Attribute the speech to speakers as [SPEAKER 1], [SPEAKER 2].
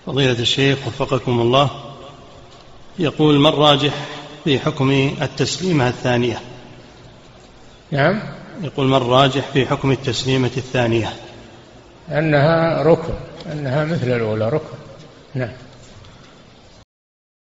[SPEAKER 1] فضيلة الشيخ وفقكم الله، يقول: ما الراجح في حكم التسليمة الثانية؟
[SPEAKER 2] نعم.
[SPEAKER 1] يقول: ما الراجح في حكم التسليمة الثانية؟
[SPEAKER 2] أنها ركن، أنها مثل الأولى ركن. نعم.